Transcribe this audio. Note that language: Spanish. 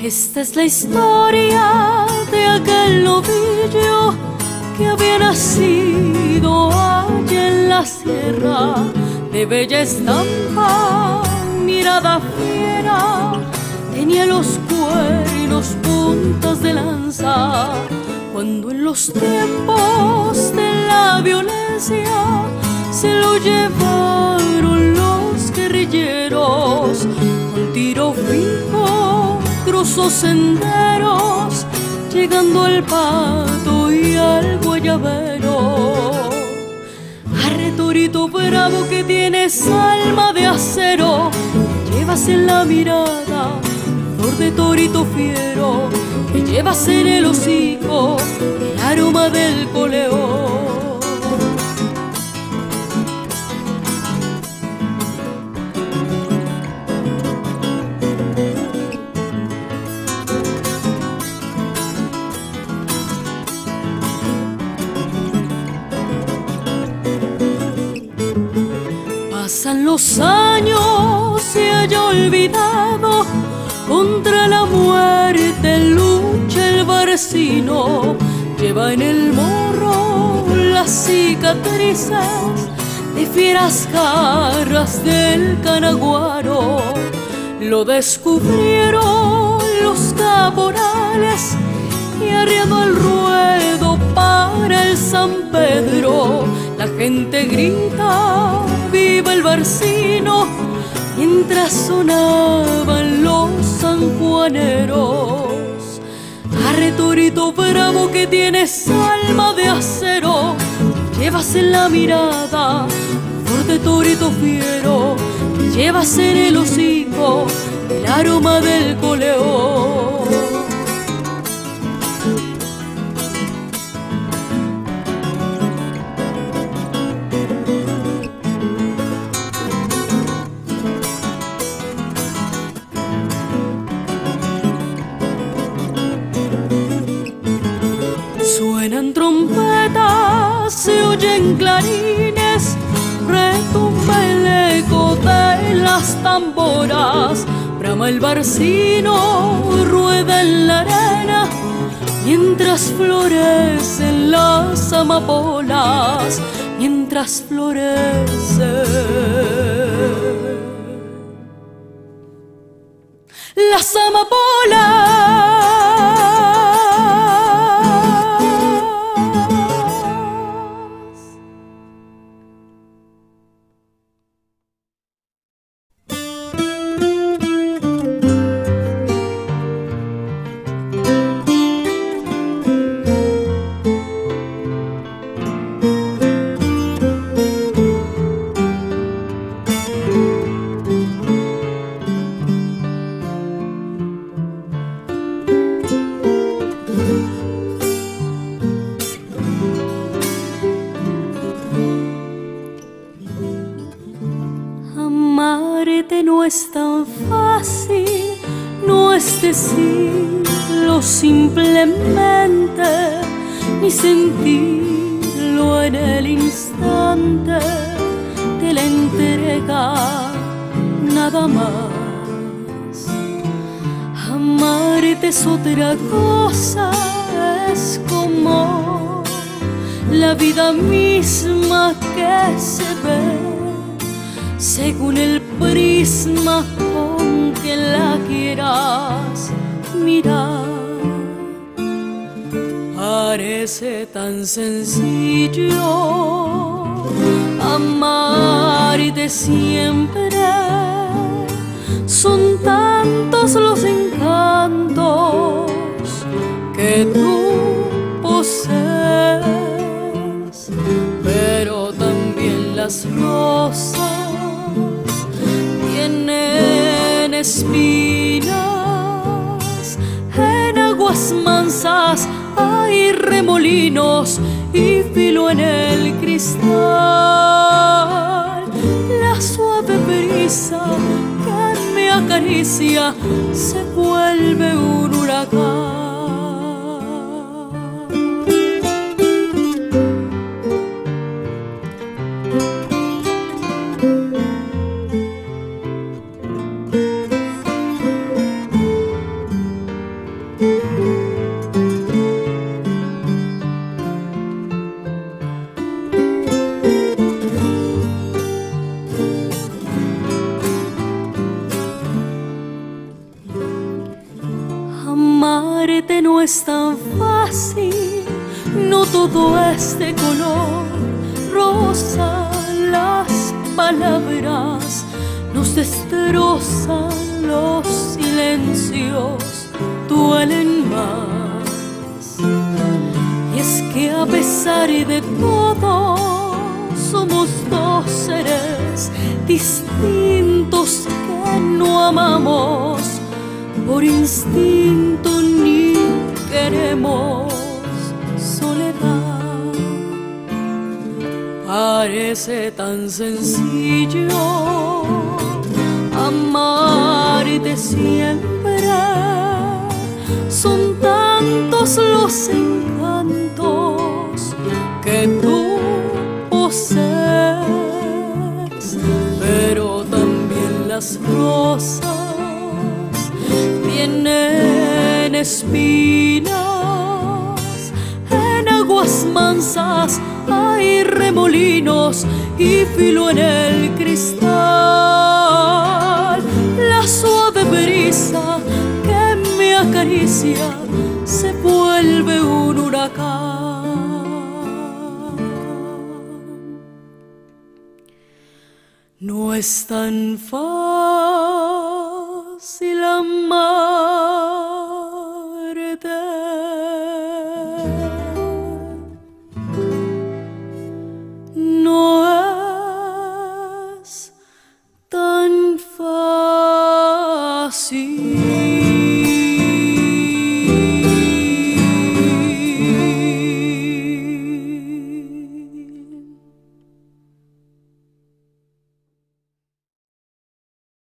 Esta es la historia de aquel novillo que había nacido allá en la sierra, de bella estampa, mirada fiera, tenía los cuernos puntas de lanza. Cuando en los tiempos de la violencia se lo llevaron los guerrilleros, con tiro fijo cruzó senderos, llegando al Pato y al Guayabero. Arre, torito bravo, que tienes alma de acero, llevas en la mirada flor de torito fiero, que llevas en el hocico el aroma del coleo. Pasan los años, se haya olvidado, contra la muerte lucha el barcino. Lleva en el morro las cicatrices de fieras garras del Canaguaro. Lo descubrieron los caporales y arriado al ruedo para el San Pedro. La gente grita viva el barcino, mientras sonaban los sanjuaneros. Arre, torito bravo, que tienes alma de acero, llevas en la mirada flor de torito fiero, llevas en el hocico el aroma del coleo. Suenan trompetas, se oyen clarines, retumba el eco de las tamboras. Brama el barcino, rueda en la arena, mientras florecen las amapolas, mientras florecen las amapolas. Amarte no es tan fácil, no es decirlo simplemente, ni sentirlo en el instante de la entrega, nada más. Amarte es otra cosa, es como la vida misma que se ve según el prisma con que la quieras mirar. Parece tan sencillo amarte siempre, son tantos los encantos que tú posees, pero también las rosas tienen espinas. En aguas mansas hay remolinos y filo en el cristal. La suave brisa que me acaricia se vuelve un huracán. amarte no es tan fácil, no todo es de color rosa. Las palabras nos destrozan, los silencios duelen más. Y es que a pesar de todo somos dos seres distintos que no amamos por instinto ni queremos soledad. Parece tan sencillo amarte siempre, son tantos los encantos que tú posees, pero también las rosas tienen espinas. En aguas mansas hay remolinos y filo en el cristal. La suave brisa que me acaricia se vuelve un huracán. No es tan fácil amar